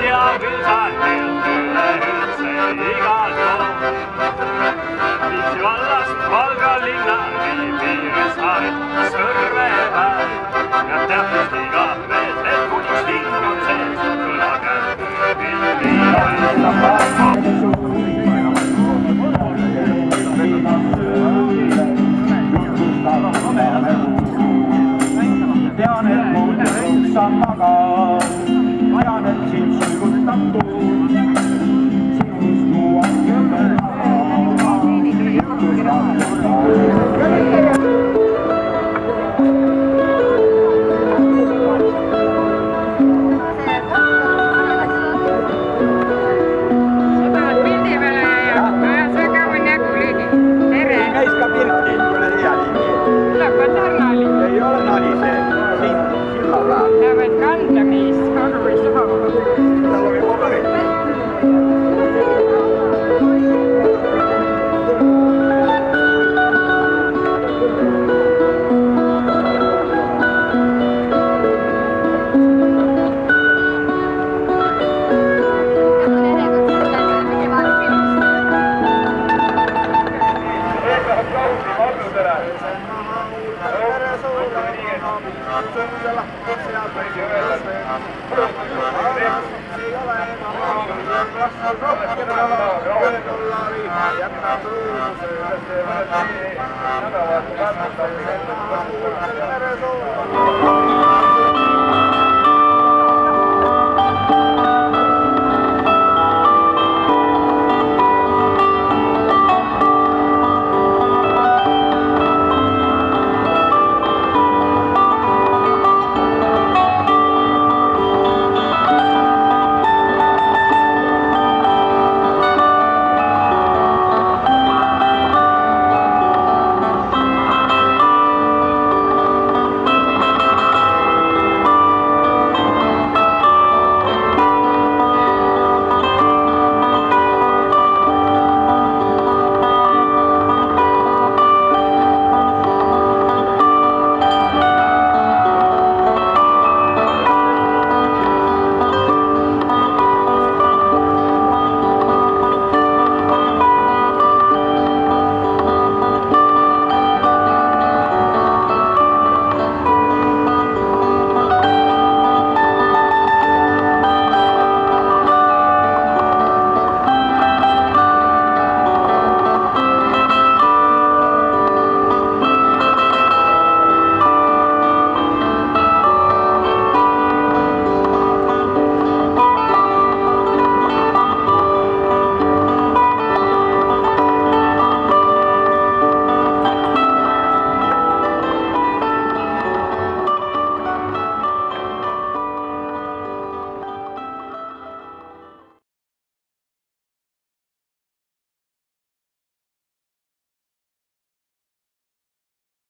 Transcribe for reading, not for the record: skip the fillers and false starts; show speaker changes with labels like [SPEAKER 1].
[SPEAKER 1] tea küll sa tead üleüldse igal pool. Viimsi vallast Valga linnani piires aed Sõrve peal. Ja teatust iga mees, et kuniks linn on sees, kõlage
[SPEAKER 2] tean, et muud üks on maga, tean, et sind sõigutab tuul, sinust tuuan kümme
[SPEAKER 3] Thank you.